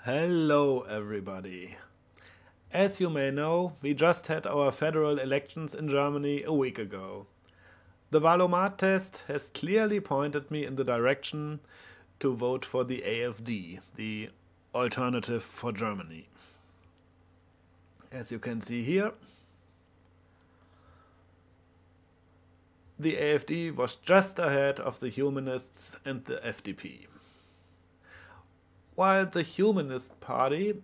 Hello everybody. As you may know, we just had our federal elections in Germany a week ago. The Valomat test has clearly pointed me in the direction to vote for the AfD, the Alternative for Germany. As you can see here, the AfD was just ahead of the Humanists and the FDP. While the Humanist Party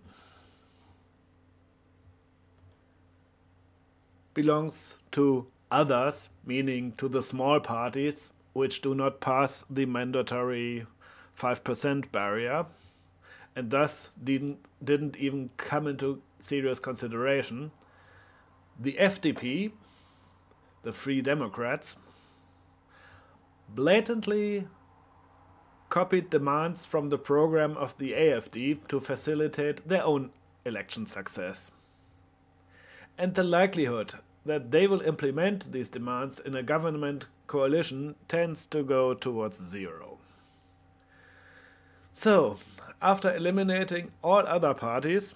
belongs to others, meaning to the small parties which do not pass the mandatory 5% barrier and thus didn't even come into serious consideration, the FDP, the Free Democrats, blatantly copied demands from the program of the AfD to facilitate their own election success. And the likelihood that they will implement these demands in a government coalition tends to go towards zero. So, after eliminating all other parties,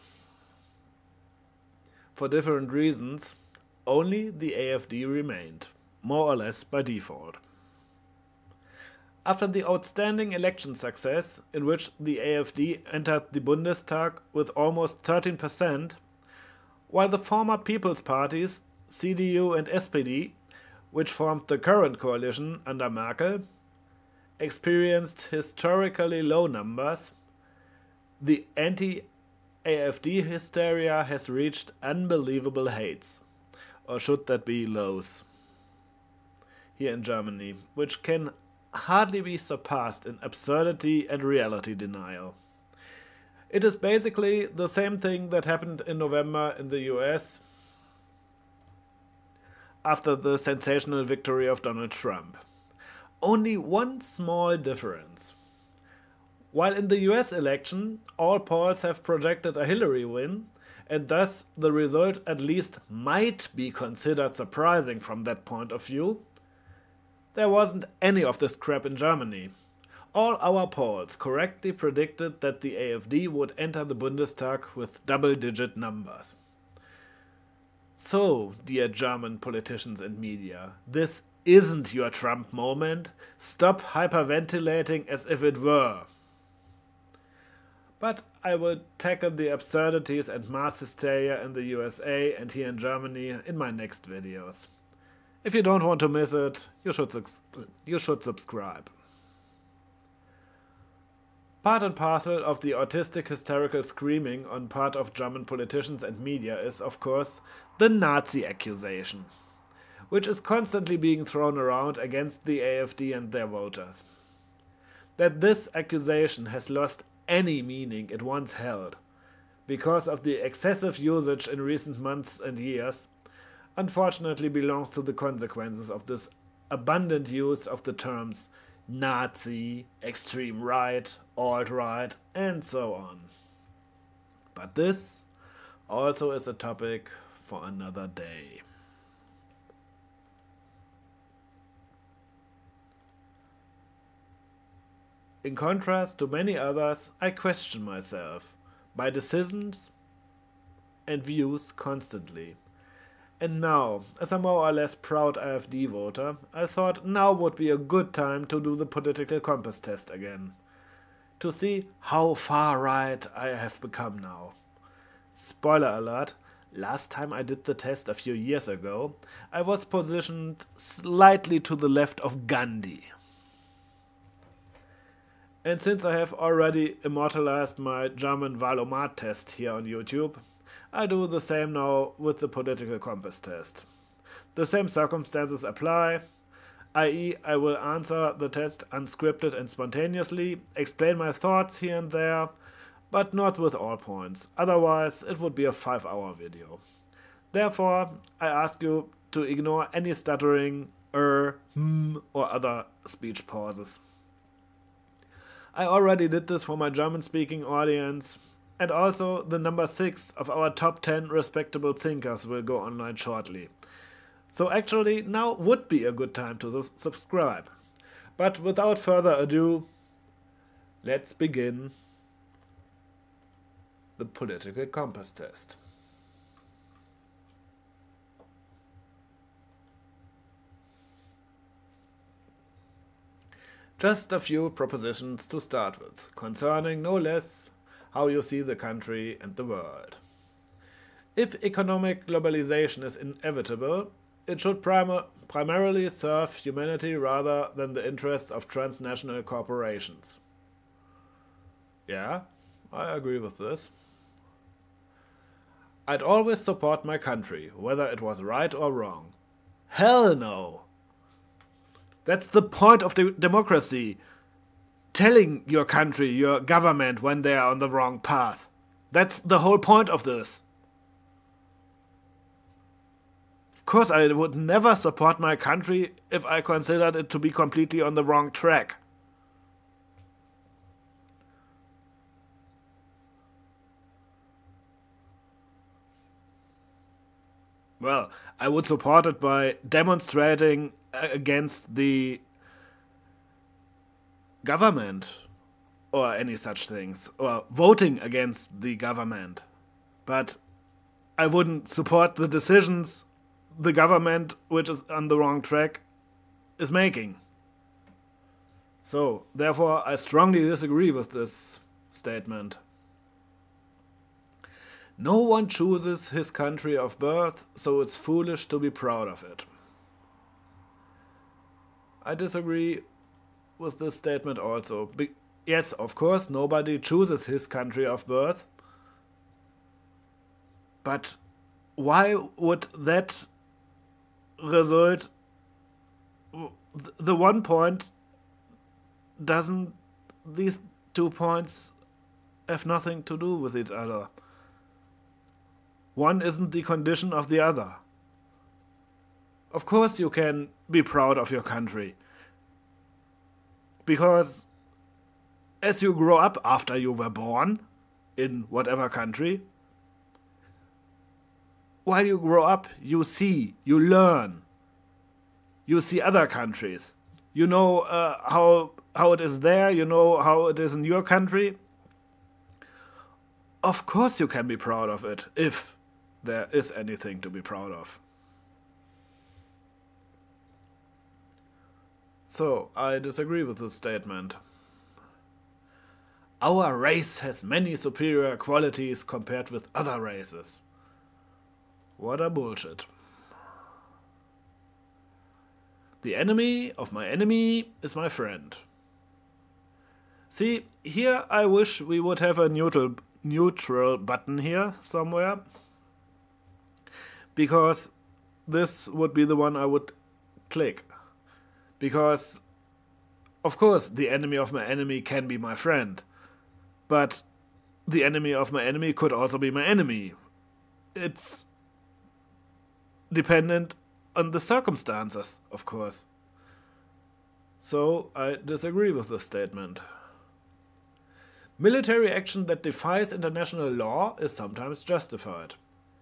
for different reasons, only the AfD remained, more or less by default. After the outstanding election success, in which the AfD entered the Bundestag with almost 13%, while the former People's Parties, CDU and SPD, which formed the current coalition under Merkel, experienced historically low numbers, the anti-AfD hysteria has reached unbelievable heights, or should that be lows, here in Germany, which can hardly be surpassed in absurdity and reality denial. It is basically the same thing that happened in November in the US after the sensational victory of Donald Trump. Only one small difference. While in the US election, all polls have projected a Hillary win, and thus the result at least might be considered surprising from that point of view, there wasn't any of this crap in Germany. All our polls correctly predicted that the AfD would enter the Bundestag with double-digit numbers. So, dear German politicians and media, this isn't your Trump moment. Stop hyperventilating as if it were. But I will tackle the absurdities and mass hysteria in the USA and here in Germany in my next videos. If you don't want to miss it, you should subscribe. Part and parcel of the autistic hysterical screaming on part of German politicians and media is, of course, the Nazi accusation, which is constantly being thrown around against the AfD and their voters. That this accusation has lost any meaning it once held, because of the excessive usage in recent months and years, unfortunately belongs to the consequences of this abundant use of the terms Nazi, extreme right, alt-right, and so on. But this also is a topic for another day. In contrast to many others, I question myself, my decisions and views constantly. And now, as a more or less proud AfD voter, I thought now would be a good time to do the political compass test again. To see how far right I have become now. Spoiler alert, last time I did the test a few years ago, I was positioned slightly to the left of Gandhi. And since I have already immortalized my German Valomat test here on YouTube, I do the same now with the political compass test. The same circumstances apply, i.e. I will answer the test unscripted and spontaneously, explain my thoughts here and there, but not with all points, otherwise it would be a 5-hour video. Therefore, I ask you to ignore any stuttering, or other speech pauses. I already did this for my German-speaking audience, and also the number 6 of our top 10 respectable thinkers will go online shortly. So actually now would be a good time to subscribe. But without further ado, let's begin. the political compass test. Just a few propositions to start with, concerning no less how you see the country and the world. If economic globalization is inevitable, it should primarily serve humanity rather than the interests of transnational corporations. Yeah, I agree with this. I'd always support my country, whether it was right or wrong. Hell no! That's the point of democracy. Telling your country, your government, when they are on the wrong path. That's the whole point of this. Of course, I would never support my country if I considered it to be completely on the wrong track. Well, I would support it by demonstrating against the government or any such things, or voting against the government. But I wouldn't support the decisions the government, which is on the wrong track, is making. So, therefore, I strongly disagree with this statement. No one chooses his country of birth, so it's foolish to be proud of it. I disagree with this statement also. Yes, of course, nobody chooses his country of birth. But why would that result? The one point doesn't. These 2 points have nothing to do with each other. One isn't the condition of the other. Of course you can be proud of your country. Because as you grow up after you were born, in whatever country, while you grow up, you see, you learn. You see other countries. You know how it is there, you know how it is in your country. Of course you can be proud of it, if there is anything to be proud of. So, I disagree with this statement. Our race has many superior qualities compared with other races. What a bullshit. The enemy of my enemy is my friend. See, here I wish we would have a neutral button here somewhere. Because this would be the one I would click. Because, of course, the enemy of my enemy can be my friend. But the enemy of my enemy could also be my enemy. It's dependent on the circumstances, of course. So, I disagree with this statement. Military action that defies international law is sometimes justified.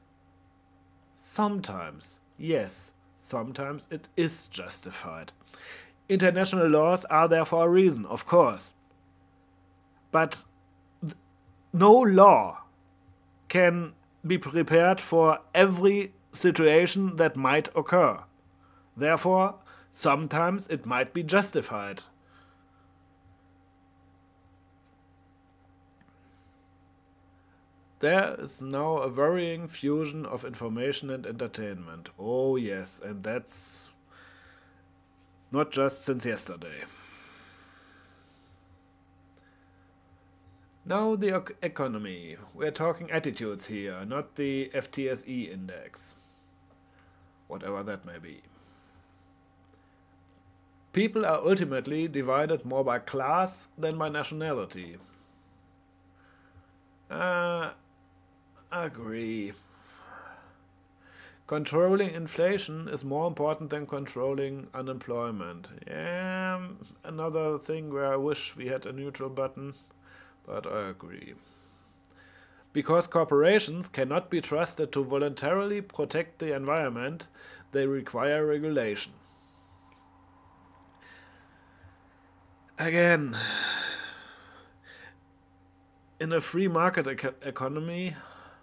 Sometimes, yes, sometimes it is justified. International laws are there for a reason, of course. But no law can be prepared for every situation that might occur. Therefore, sometimes it might be justified. There is now a varying fusion of information and entertainment. Oh yes, and that's not just since yesterday. Now the economy. We're talking attitudes here, not the FTSE index. Whatever that may be. People are ultimately divided more by class than by nationality. Agree. Controlling inflation is more important than controlling unemployment. Yeah, another thing where I wish we had a neutral button, but I agree. Because corporations cannot be trusted to voluntarily protect the environment, they require regulation. Again, in a free market economy,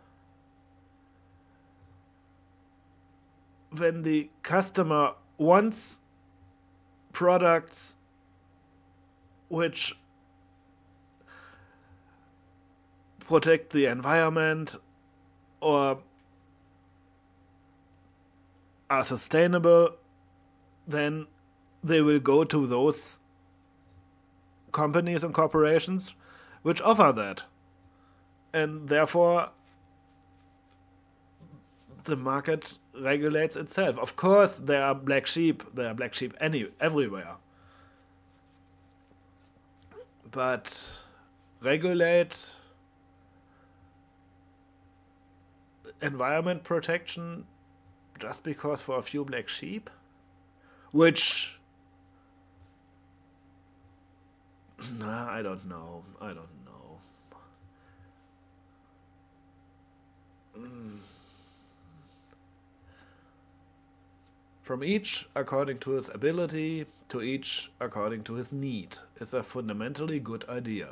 when the customer wants products which protect the environment or are sustainable, then they will go to those companies and corporations which offer that. And therefore, the market regulates itself. Of course, there are black sheep. There are black sheep everywhere. But regulate environment protection just because for a few black sheep? Which... Nah, I don't know. From each according to his ability, to each according to his need, is a fundamentally good idea.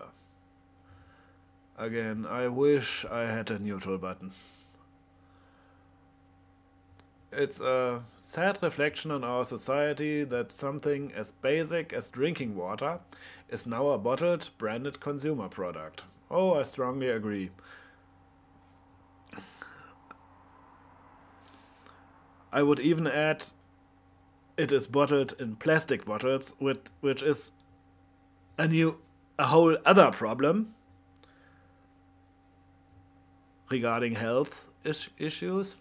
Again, I wish I had a neutral button. It's a sad reflection on our society that something as basic as drinking water is now a bottled, branded consumer product. Oh, I strongly agree. I would even add it is bottled in plastic bottles, which is a whole other problem regarding health issues.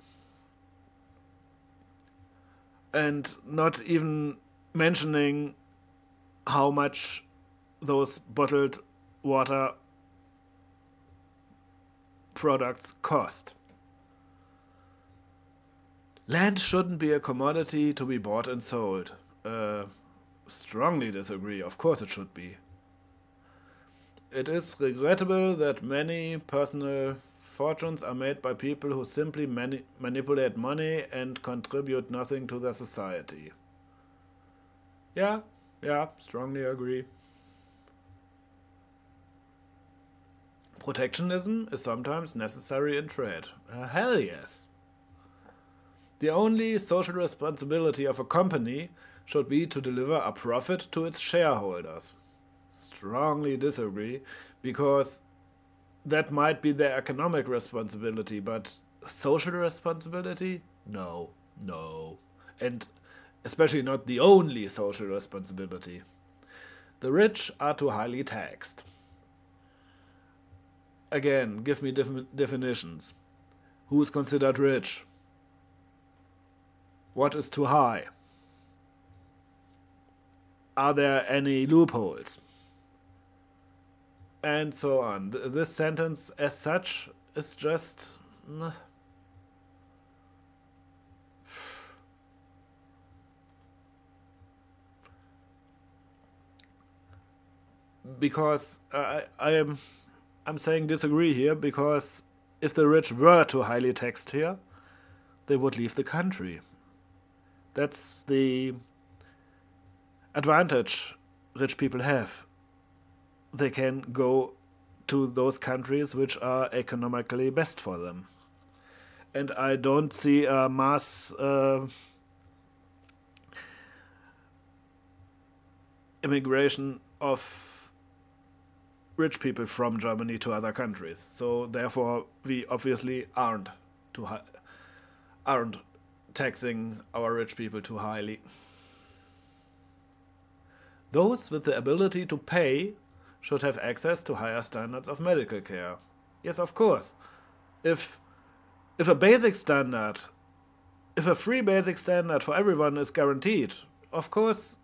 And not even mentioning how much those bottled water products cost. Land shouldn't be a commodity to be bought and sold. Strongly disagree. Of course it should be. It is regrettable that many personal fortunes are made by people who simply manipulate money and contribute nothing to their society. Yeah, strongly agree. Protectionism is sometimes necessary in trade. Hell yes. The only social responsibility of a company should be to deliver a profit to its shareholders. Strongly disagree, because that might be their economic responsibility, but social responsibility? No. And especially not the only social responsibility. The rich are too highly taxed. Again, give me definitions. Who is considered rich? What is too high? Are there any loopholes? And so on. This sentence as such is just... Because I'm saying disagree here, because if the rich were too highly taxed here, they would leave the country. That's the advantage rich people have. They can go to those countries which are economically best for them. And I don't see a mass immigration of rich people from Germany to other countries. So therefore we obviously aren't taxing our rich people too highly. Those with the ability to pay should have access to higher standards of medical care. Yes, of course. If a free basic standard for everyone is guaranteed, of course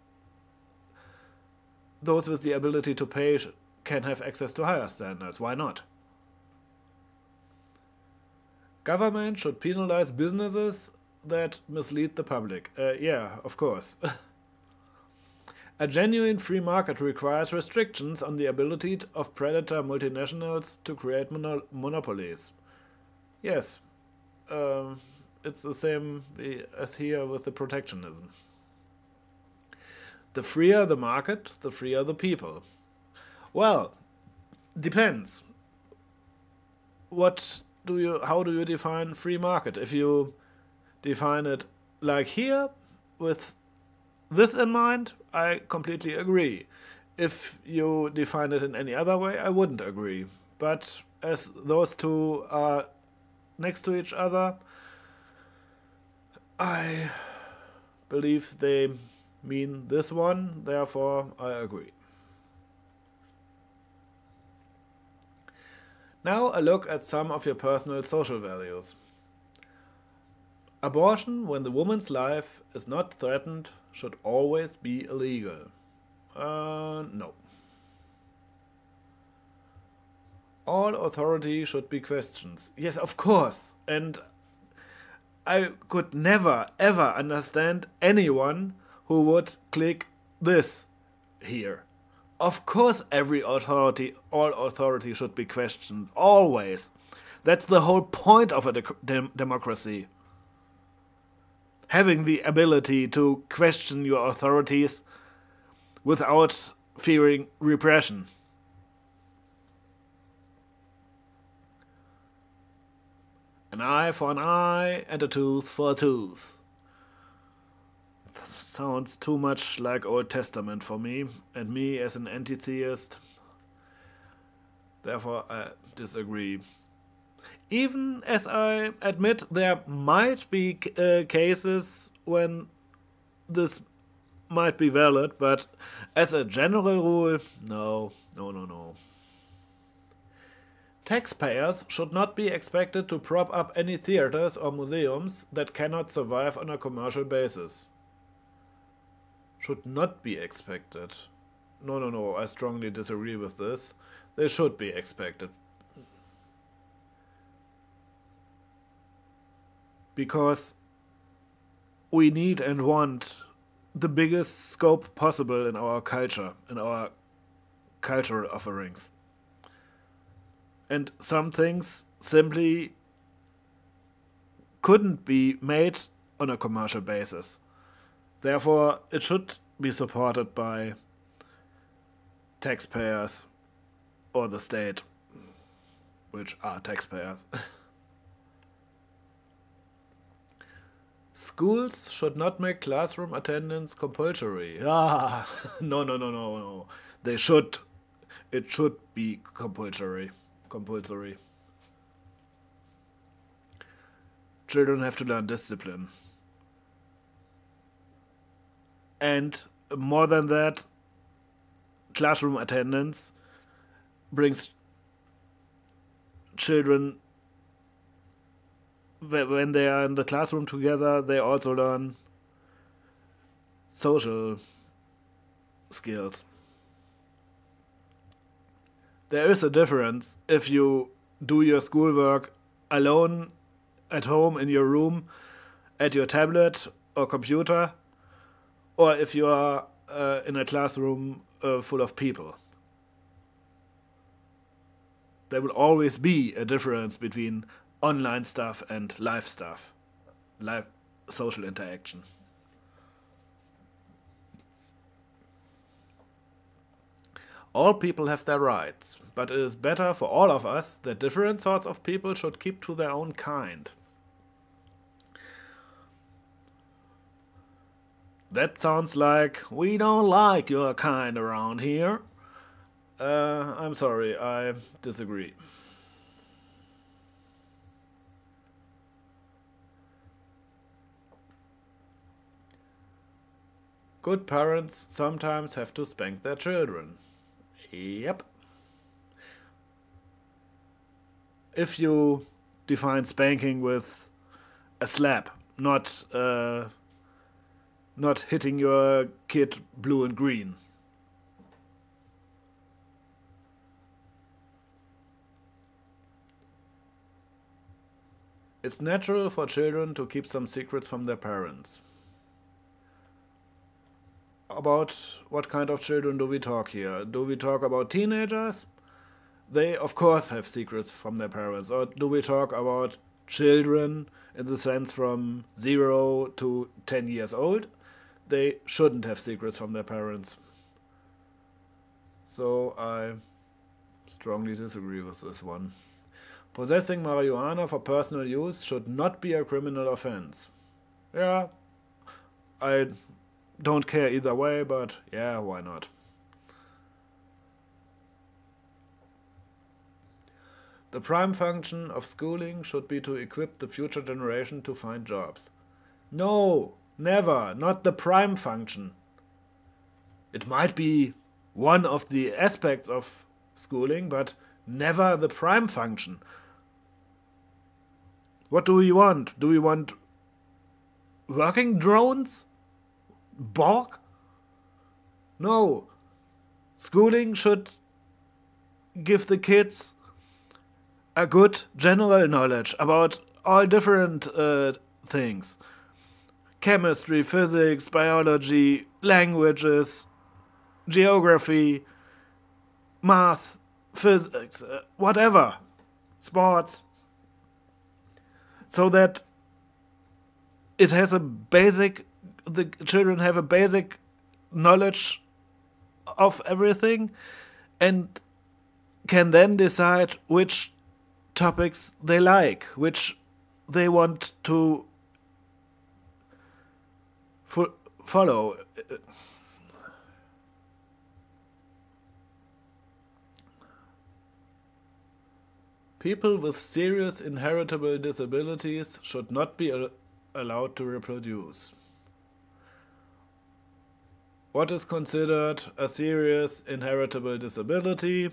those with the ability to pay can have access to higher standards. Why not? Government should penalize businesses that mislead the public. Yeah, of course. A genuine free market requires restrictions on the ability of predator multinationals to create monopolies. Yes, it's the same as here with the protectionism. The freer the market, the freer the people. Well, depends. how do you define free market? If you define it like here, with this in mind, I completely agree. If you define it in any other way, I wouldn't agree. But as those two are next to each other, I believe they mean this one, therefore I agree. Now a look at some of your personal social values. Abortion, when the woman's life is not threatened, should always be illegal. No. All authority should be questioned. Yes, of course. And I could never, ever understand anyone who would click this here. Of course, all authority should be questioned, always. That's the whole point of a democracy. Having the ability to question your authorities without fearing repression. An eye for an eye and a tooth for a tooth. That sounds too much like Old Testament for me, and me as an anti-theist. Therefore, I disagree. Even as I admit there might be cases when this might be valid, but as a general rule, no. Taxpayers should not be expected to prop up any theaters or museums that cannot survive on a commercial basis. Should not be expected. No, I strongly disagree with this. They should be expected. Because we need and want the biggest scope possible in our culture, in our cultural offerings. And some things simply couldn't be made on a commercial basis. Therefore, it should be supported by taxpayers or the state, which are taxpayers. Schools should not make classroom attendance compulsory. No. They should. It should be compulsory. Children have to learn discipline. And more than that, classroom attendance brings children, when they are in the classroom together, they also learn social skills. There is a difference if you do your schoolwork alone at home in your room at your tablet or computer, or if you are in a classroom full of people. There will always be a difference between online stuff and live stuff, live social interaction. All people have their rights, but it is better for all of us that different sorts of people should keep to their own kind. That sounds like, we don't like your kind around here. I'm sorry, I disagree. Good parents sometimes have to spank their children. Yep. If you define spanking with a slap, not hitting your kid blue and green. It's natural for children to keep some secrets from their parents. About what kind of children do we talk here? Do we talk about teenagers? They, of course, have secrets from their parents. Or do we talk about children in the sense from 0 to 10 years old? They shouldn't have secrets from their parents. So I strongly disagree with this one. Possessing marijuana for personal use should not be a criminal offense. Yeah, I don't care either way, but yeah, why not? The prime function of schooling should be to equip the future generation to find jobs. No, never, not the prime function. It might be one of the aspects of schooling, but never the prime function. What do we want? Do we want working drones? Borg? No. Schooling should give the kids a good general knowledge about all different things. Chemistry, physics, biology, languages, geography, math, physics, whatever, sports, so that it has the children have a basic knowledge of everything and can then decide which topics they like, which they want to follow. People with serious inheritable disabilities should not be allowed to reproduce. What is considered a serious inheritable disability?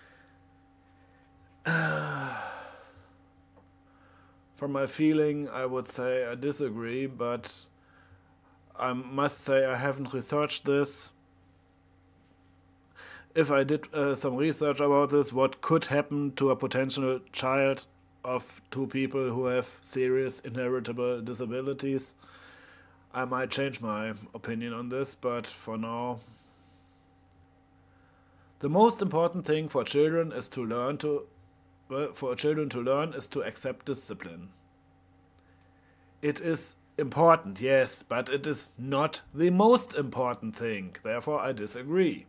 From my feeling, I would say I disagree, but I must say I haven't researched this. If I did some research about this, what could happen to a potential child of two people who have serious inheritable disabilities, I might change my opinion on this, but for now, the most important thing for children is to learn is to accept discipline. It is important, yes, but it is not the most important thing. Therefore, I disagree.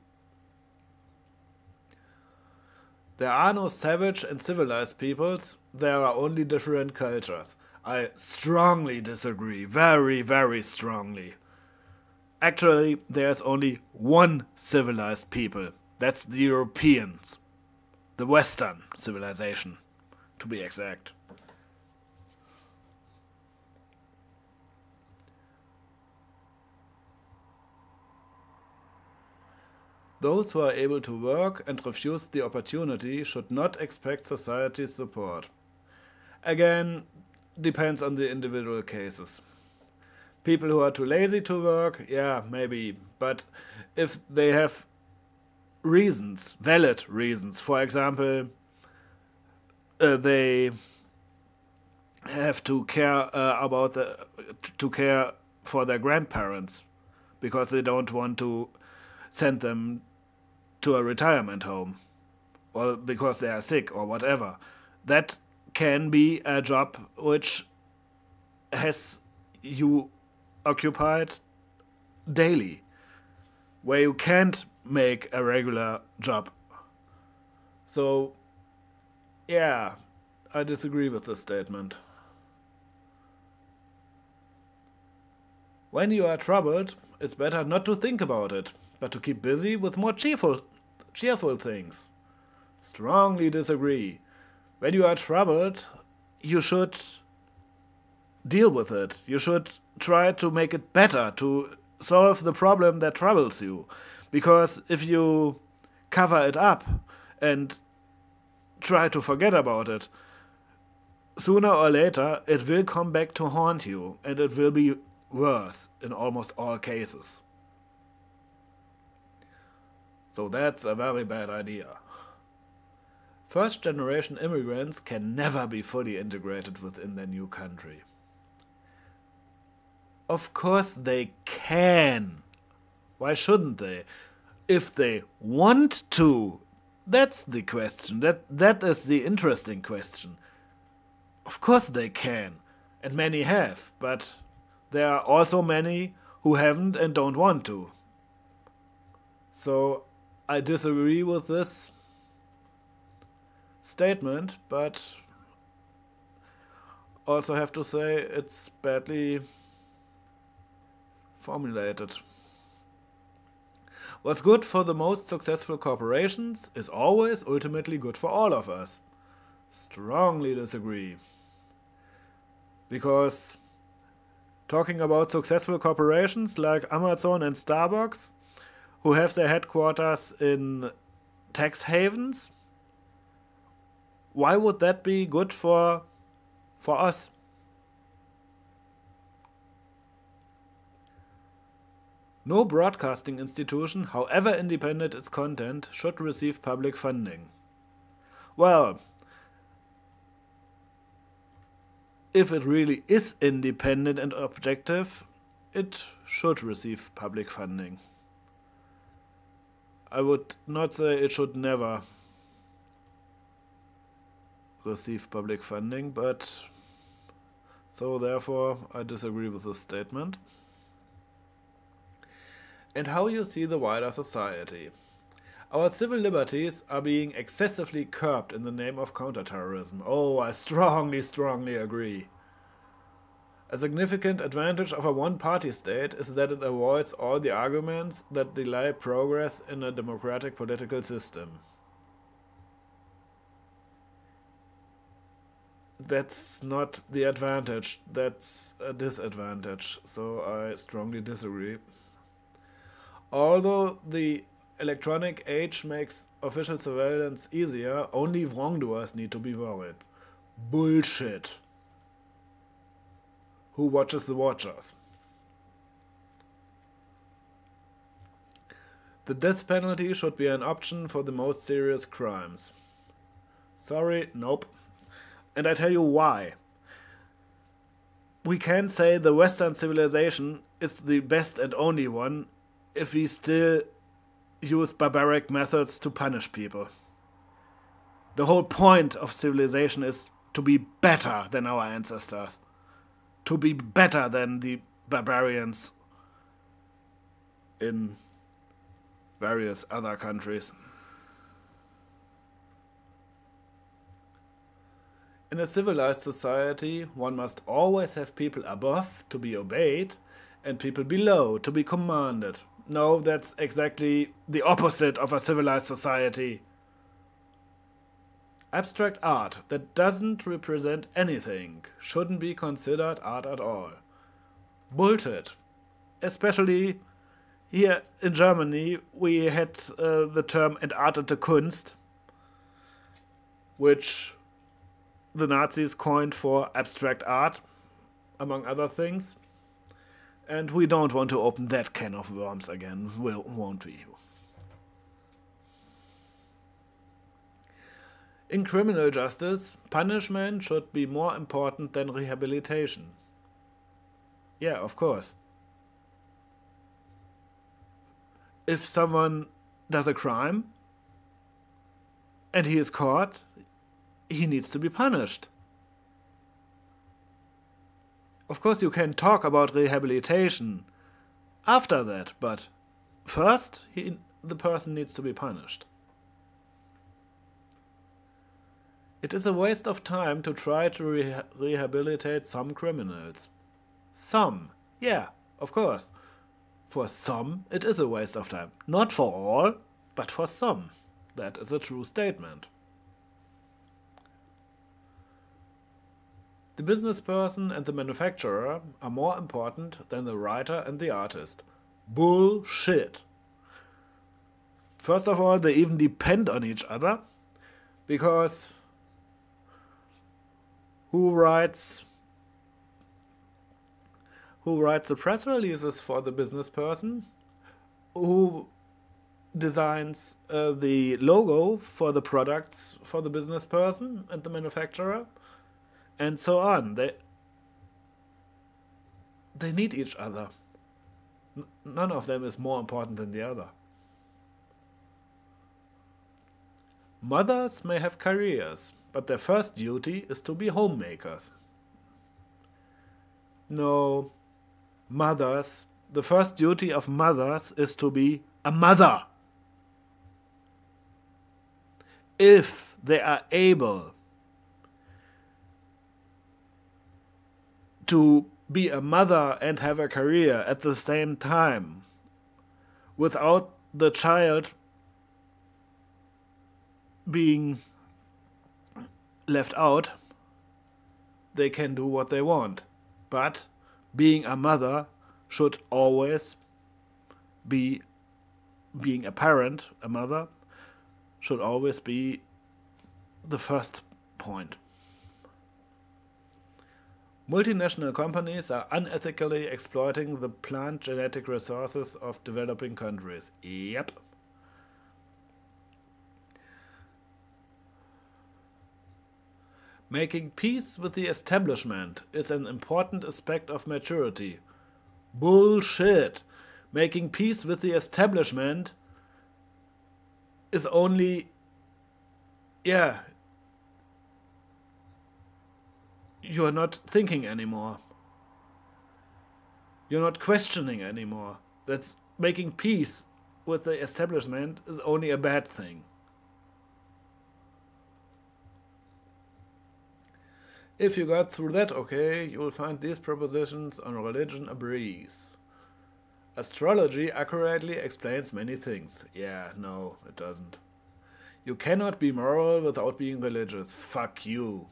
There are no savage and civilized peoples, there are only different cultures. I strongly disagree, very, very strongly. Actually, there's only one civilized people. That's the Europeans. The Western civilization, to be exact. Those who are able to work and refuse the opportunity should not expect society's support. Again, depends on the individual cases. People who are too lazy to work, yeah, maybe. But if they have reasons, valid reasons, for example, they have to care to care for their grandparents because they don't want to send them to a retirement home, or because they are sick or whatever. That can be a job which has you occupied daily, where you can't make a regular job. So, yeah, I disagree with this statement. When you are troubled, it's better not to think about it, but to keep busy with more cheerful things. Strongly disagree. When you are troubled, you should deal with it. You should try to make it better, to solve the problem that troubles you. Because if you cover it up and try to forget about it, sooner or later it will come back to haunt you, and it will be worse in almost all cases. So that's a very bad idea. First-generation immigrants can never be fully integrated within their new country. Of course they can. Why shouldn't they? If they want to. That's the question. That is the interesting question. Of course they can. And many have. But there are also many who haven't and don't want to. So I disagree with this statement, but also have to say it's badly formulated. What's good for the most successful corporations is always ultimately good for all of us. Strongly disagree. Because talking about successful corporations like Amazon and Starbucks, who have their headquarters in tax havens, why would that be good for us? No broadcasting institution, however independent its content, should receive public funding. Well, if it really is independent and objective, it should receive public funding. I would not say it should never receive public funding, but so therefore I disagree with this statement. And how you see the wider society. Our civil liberties are being excessively curbed in the name of counterterrorism. Oh, I strongly agree. A significant advantage of a one-party state is that it avoids all the arguments that delay progress in a democratic political system. That's not the advantage, that's a disadvantage, so I strongly disagree. Although the electronic age makes official surveillance easier, only wrongdoers need to be worried. Bullshit. Who watches the watchers? The death penalty should be an option for the most serious crimes. Sorry, nope. And I tell you why. We can't say the Western civilization is the best and only one if we still use barbaric methods to punish people. The whole point of civilization is to be better than our ancestors. To be better than the barbarians in various other countries. In a civilized society, one must always have people above to be obeyed and people below to be commanded. No, that's exactly the opposite of a civilized society. Abstract art that doesn't represent anything shouldn't be considered art at all. Bullshit. Especially here in Germany, we had the term entartete Kunst, which the Nazis coined for abstract art, among other things. And we don't want to open that can of worms again, won't we? In criminal justice, punishment should be more important than rehabilitation. Yeah, of course. If someone does a crime and he is caught, he needs to be punished. Of course, you can talk about rehabilitation after that, but first, the person needs to be punished. It is a waste of time to try to rehabilitate some criminals. Some, yeah, of course. For some, it is a waste of time. Not for all, but for some. That is a true statement. The business person and the manufacturer are more important than the writer and the artist. Bullshit. First of all, they even depend on each other, because who writes the press releases for the business person? Who designs the logo for the products for the business person and the manufacturer? And so on. They need each other. None of them is more important than the other. Mothers may have careers, but their first duty is to be homemakers. No, the first duty of mothers is to be a mother. If they are able to be a mother and have a career at the same time without the child being left out, they can do what they want. But being a mother should always be, being a parent, a mother, should always be the first point. Multinational companies are unethically exploiting the plant genetic resources of developing countries. Yep. Making peace with the establishment is an important aspect of maturity. Bullshit. Making peace with the establishment is only... yeah. You are not thinking anymore. You're not questioning anymore. That's making peace with the establishment is only a bad thing. If you got through that okay, you will find these propositions on religion a breeze. Astrology accurately explains many things. Yeah, no, it doesn't. You cannot be moral without being religious. Fuck you.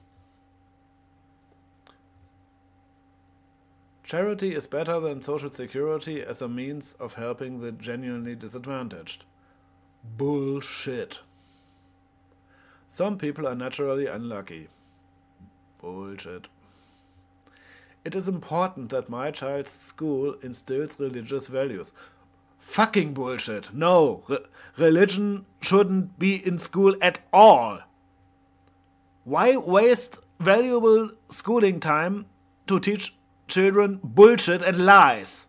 Charity is better than social security as a means of helping the genuinely disadvantaged. Bullshit. Some people are naturally unlucky. Bullshit. It is important that my child's school instills religious values. Fucking bullshit. No, religion shouldn't be in school at all. Why waste valuable schooling time to teach children bullshit and lies?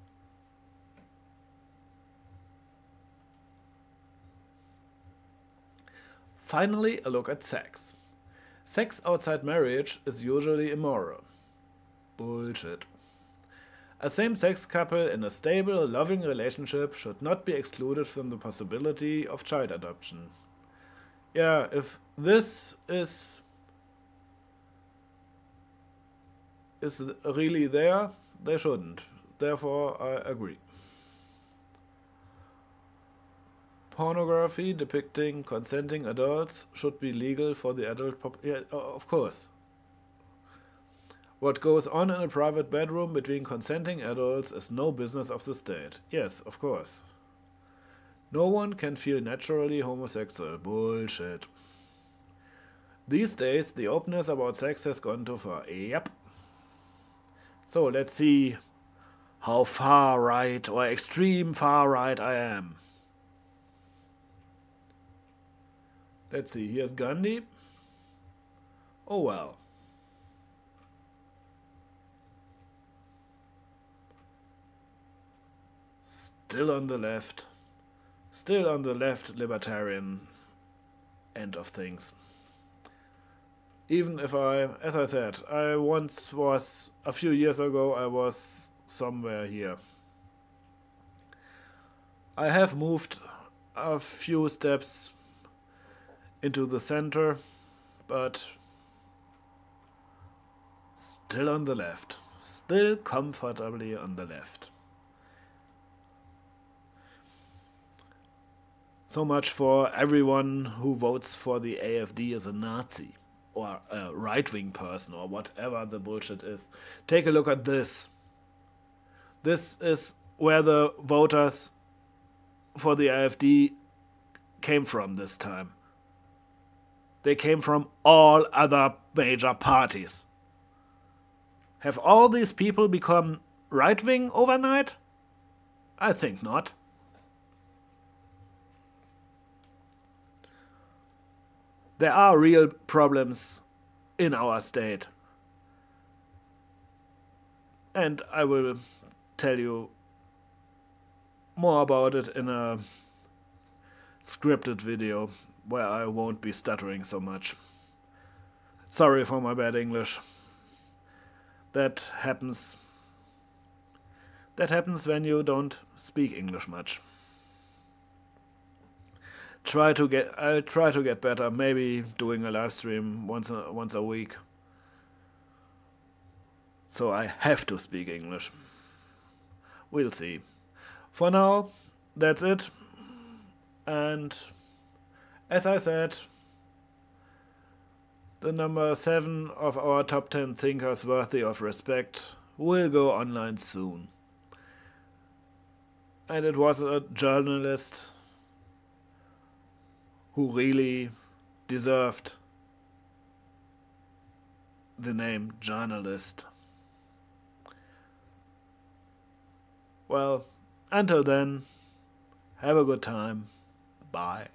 Finally, a look at sex. Sex outside marriage is usually immoral. Bullshit. A same-sex couple in a stable, loving relationship should not be excluded from the possibility of child adoption. Yeah, if this is really there, they shouldn't. Therefore, I agree. Pornography depicting consenting adults should be legal for the adult population. Yeah, of course. What goes on in a private bedroom between consenting adults is no business of the state. Yes, of course. No one can feel naturally homosexual. Bullshit. These days, the openness about sex has gone too far. Yep. So, let's see how far right or extreme far right I am. Let's see, here's Gandhi. Oh well. Still on the left libertarian end of things. Even if as I said, I once was, a few years ago, I was somewhere here. I have moved a few steps into the center, but still on the left. Still comfortably on the left. So much for everyone who votes for the AfD as a Nazi or a right-wing person or whatever the bullshit is. Take a look at this. This is where the voters for the AfD came from this time. They came from all other major parties. Have all these people become right-wing overnight? I think not. There are real problems in our state. And I will tell you more about it in a scripted video where I won't be stuttering so much. Sorry for my bad English. That happens. That happens when you don't speak English much. I'll try to get better, maybe doing a live stream once a week. so I have to speak English. We'll see. For now, that's it. And as I said, the number 7 of our top 10 thinkers worthy of respect will go online soon. And it was a journalist who really deserved the name journalist. Well, until then, have a good time. Bye.